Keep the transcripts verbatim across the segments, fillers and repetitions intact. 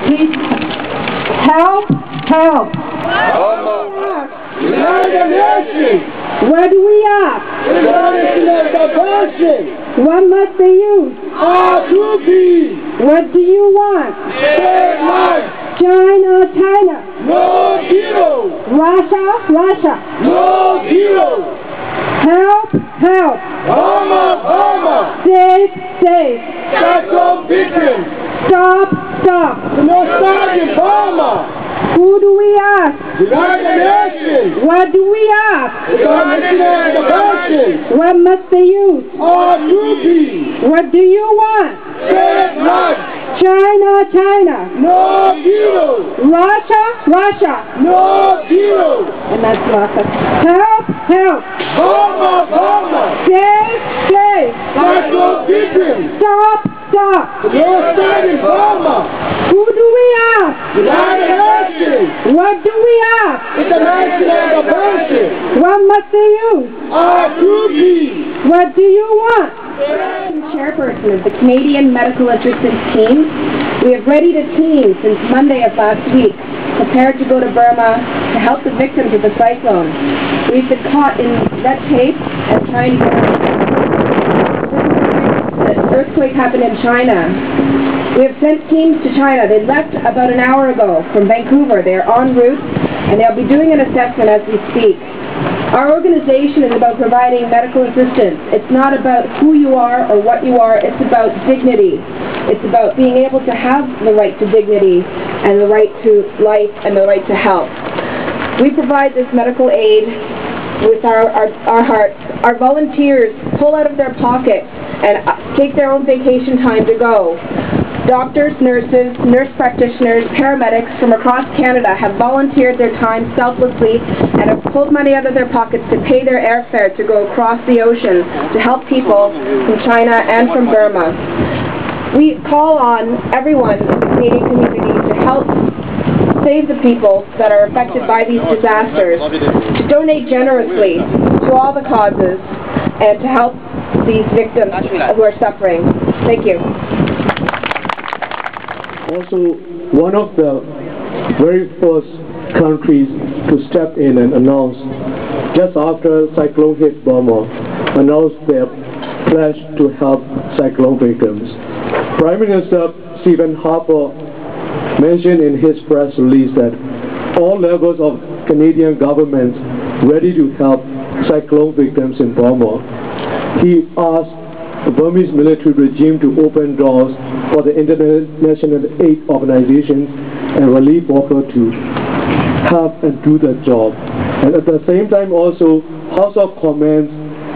Please help, help. United Nations! What do we ask? International compassion! What must they use? R two P! What do you want? Save life! China, China. No deal! Russia, Russia. No deal! Help, help. Burma, Burma! Save, save. Cyclone victims! Stop, stop. No starting Burma! Who do we ask? United Nations! What do we ask? International compassion! What must they use? R two P! What do you want? Save life! China, China. No deal! Russia, Russia. No deal! And that's Russia. Help, help. Burma, Burma! Save, save. Cyclone victims! Stop, stop. No starting Burma! Who do we ask? United Nations! What do we ask? International compassion! What must they use? R two P! What do you want? Chairperson of the Canadian Medical Assistance Team. We have readied a team since Monday of last week, prepared to go to Burma to help the victims of the cyclone. We've been caught in red tape and trying to get the earthquake happened in China. We have sent teams to China. They left about an hour ago from Vancouver. They are en route, and they'll be doing an assessment as we speak. Our organization is about providing medical assistance. It's not about who you are or what you are. It's about dignity. It's about being able to have the right to dignity and the right to life and the right to health. We provide this medical aid with our, our, our hearts. Our volunteers pull out of their pockets and take their own vacation time to go. Doctors, nurses, nurse practitioners, paramedics from across Canada have volunteered their time selflessly and have pulled money out of their pockets to pay their airfare to go across the ocean to help people from China and from Burma. We call on everyone in the Canadian community to help save the people that are affected by these disasters, to donate generously to all the causes, and to help these victims who are suffering. Thank you. Also, one of the very first countries to step in and announce, just after cyclone hit Burma, announced their pledge to help cyclone victims. Prime Minister Stephen Harper mentioned in his press release that all levels of Canadian government ready to help cyclone victims in Burma. He asked the Burmese military regime to open doors for the international aid organizations and relief workers to help and do the job. And at the same time also, House of Commons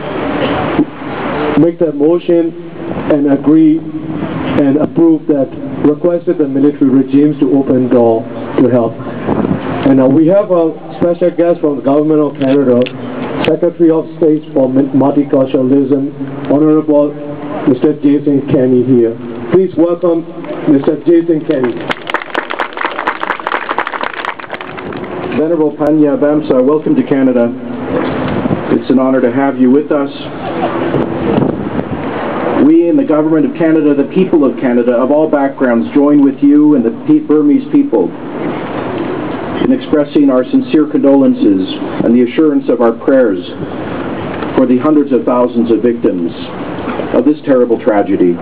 make the motion and agree and approve that requested the military regimes to open door to help. And uh, we have a special guest from the Government of Canada, Secretary of State for Multiculturalism, Honorable Mister Jason Kenney here. Please welcome Mister Jason Kenney. Venerable Panya Vamsa, welcome to Canada. It's an honor to have you with us. We in the Government of Canada, the people of Canada, of all backgrounds, join with you and the Burmese people in expressing our sincere condolences and the assurance of our prayers for the hundreds of thousands of victims of this terrible tragedy.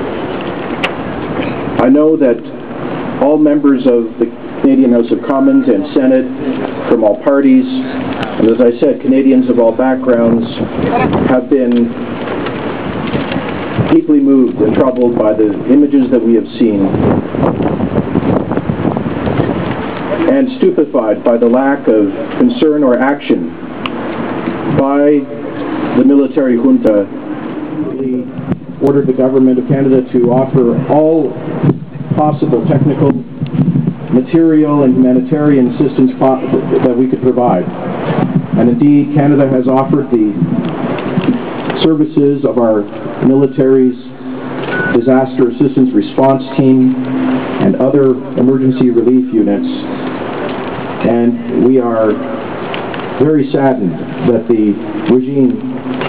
I know that all members of the Canadian House of Commons and Senate from all parties, and as I said, Canadians of all backgrounds, have been deeply moved and troubled by the images that we have seen, and stupefied by the lack of concern or action by the military junta. We ordered the Government of Canada to offer all possible technical, material, and humanitarian assistance that we could provide. And indeed, Canada has offered the services of our military's disaster assistance response team and other emergency relief units. And we are very saddened that the regime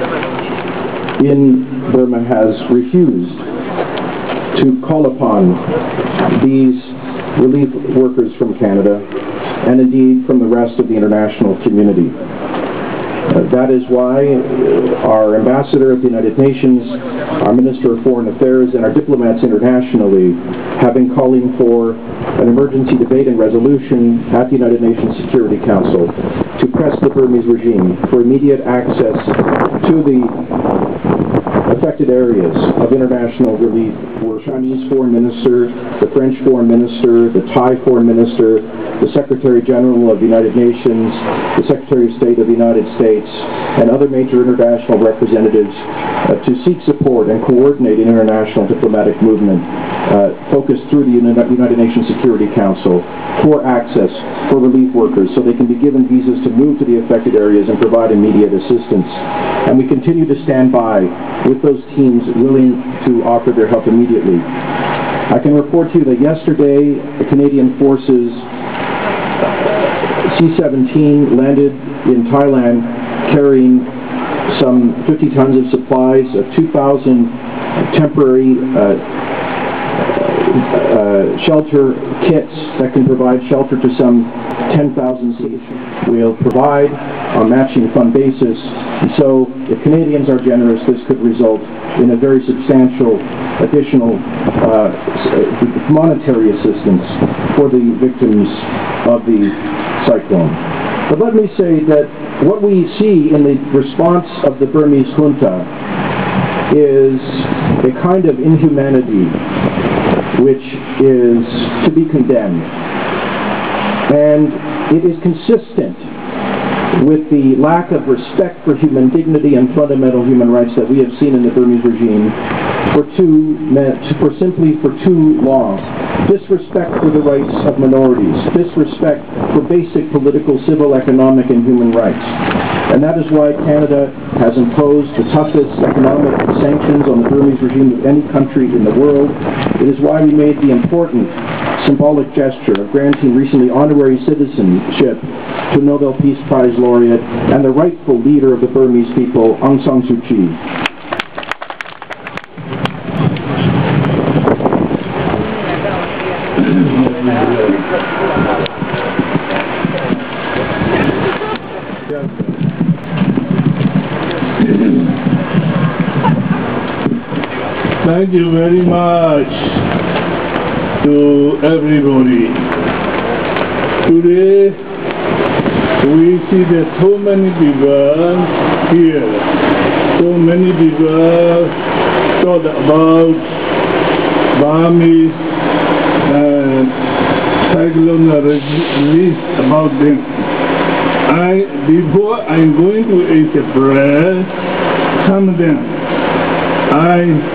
in Burma has refused to call upon these relief workers from Canada, and indeed from the rest of the international community. Uh, that is why uh, our ambassador at the United Nations, our Minister of Foreign Affairs, and our diplomats internationally have been calling for an emergency debate and resolution at the United Nations Security Council to press the Burmese regime for immediate access to the affected areas of international relief. Were Chinese Foreign Minister, the French Foreign Minister, the Thai Foreign Minister, the Secretary General of the United Nations, the Secretary of State of the United States, and other major international representatives uh, to seek support and coordinate an international diplomatic movement uh, focused through the Uni United Nations Security Council for access for relief workers so they can be given visas to move to the affected areas and provide immediate assistance. And we continue to stand by with those teams willing to offer their help immediately. I can report to you that yesterday the Canadian forces C seventeen landed in Thailand carrying some fifty tons of supplies, of two thousand temporary uh, uh, shelter kits that can provide shelter to some ten thousand citizens. We'll provide on matching fund basis, and so if Canadians are generous, this could result in a very substantial additional uh, monetary assistance for the victims of the cyclone. But let me say that what we see in the response of the Burmese junta is a kind of inhumanity which is to be condemned. And it is consistent with the lack of respect for human dignity and fundamental human rights that we have seen in the Burmese regime for too, for simply for too long. Disrespect for the rights of minorities, disrespect for basic political, civil, economic, and human rights. And that is why Canada has imposed the toughest economic sanctions on the Burmese regime of any country in the world. It is why we made the important symbolic gesture of granting recently honorary citizenship to Nobel Peace Prize laureate and the rightful leader of the Burmese people, Aung San Suu Kyi. Thank you very much to everybody. Today we see that so many people here, so many people thought about Burmese and cyclone relief about them. I, before I'm going to express some of them, I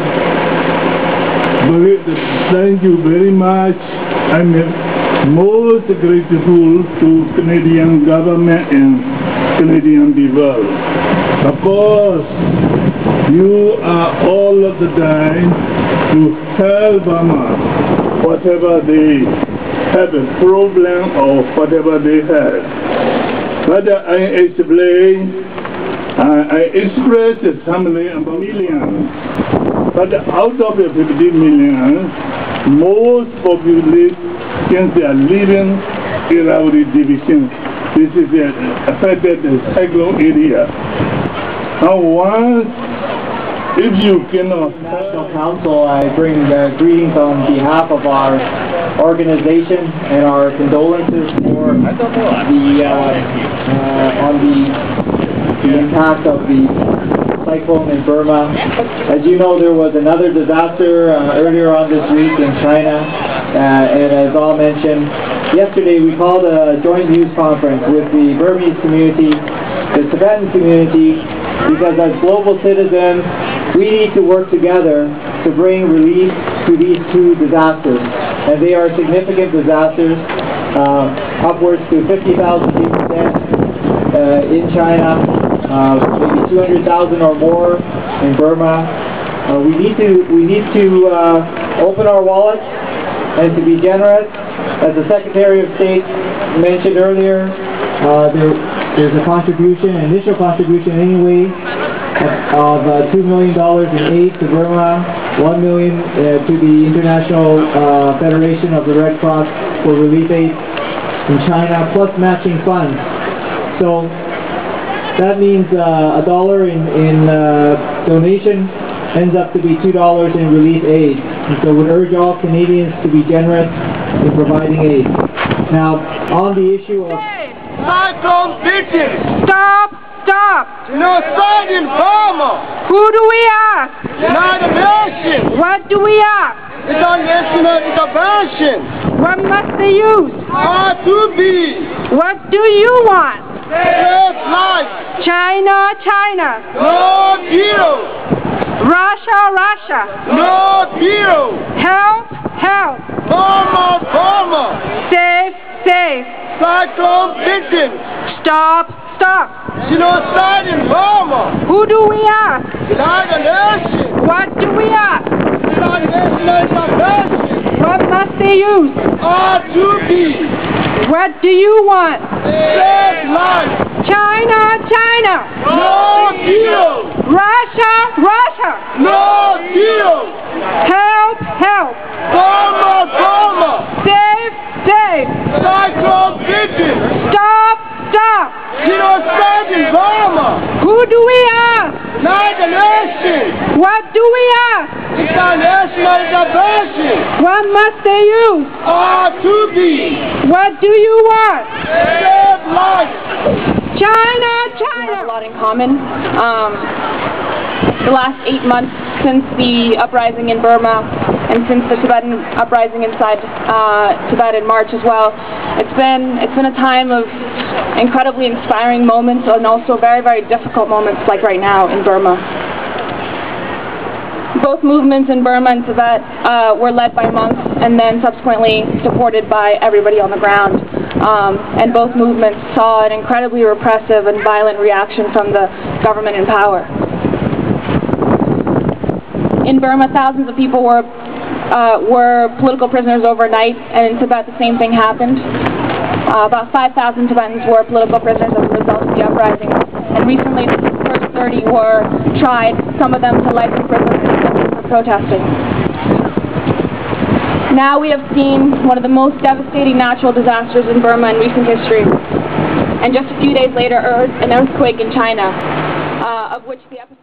thank you very much. I'm most grateful to Canadian government and Canadian people. Of course, you are all of the time to help Burma, whatever they have a problem or whatever they have. But I explain, uh, I express something about millions. But out of the fifty million, most populations are living in our division. This is the affected cyclone area. Now once, if you cannot... National Council, I bring uh, greetings on behalf of our organization and our condolences for the, uh, uh, on the, the impact of the cyclone in Burma. As you know, there was another disaster uh, earlier on this week in China, uh, and as all mentioned, yesterday we called a joint news conference with the Burmese community, the Tibetan community, because as global citizens, we need to work together to bring relief to these two disasters. And they are significant disasters, uh, upwards to fifty thousand people dead uh, in China, Uh, maybe two hundred thousand or more in Burma. Uh, we need to we need to uh, open our wallets and to be generous. As the Secretary of State mentioned earlier, uh, there, there's a contribution, an initial contribution anyway, of, of uh, two million dollars in aid to Burma. one million dollars uh, to the International uh, Federation of the Red Cross for relief aid in China, plus matching funds. So that means uh, a dollar in, in uh, donation ends up to be two dollars in relief aid. And so we urge all Canadians to be generous in providing aid. Now, on the issue of... Cyclone Vision! Stop! Stop! Genocide in Burma! Who do we ask? United Nations! What do we ask? International intervention! What must they use? R two B! What do you want? Save life! China, China! No deal! Russia, Russia! No deal! Help, help! Burma, Burma! Safe, safe! Cyclone Vision! Stop, stop! Genocide in Burma! Who do we ask? United Nations! What do we ask? International intervention! What must they use? R two B! What do you want? Save life! China, China! No deal! Russia, Russia! No deal! Help, help! Burma, Burma! Safe, safe! Cyclone Vision! Stop, stop! Genocide in Burma! Who do we ask? United Nations! What do we ask? International intervention! What must they use? R two B! What do you want? Save life! China, China! A lot in common. Um, the last eight months since the uprising in Burma and since the Tibetan uprising inside uh, Tibet in March as well, it's been it's been a time of incredibly inspiring moments and also very, very difficult moments like right now in Burma. Both movements in Burma and Tibet uh, were led by monks and then subsequently supported by everybody on the ground. Um, and both movements saw an incredibly repressive and violent reaction from the government in power. In Burma, thousands of people were, uh, were political prisoners overnight, and in Tibet the same thing happened. Uh, about five thousand Tibetans were political prisoners as a result of the uprising, and recently the first thirty were tried, some of them to life in prison for protesting. Now we have seen one of the most devastating natural disasters in Burma in recent history, and just a few days later, an earthquake in China, uh, of which the epicenter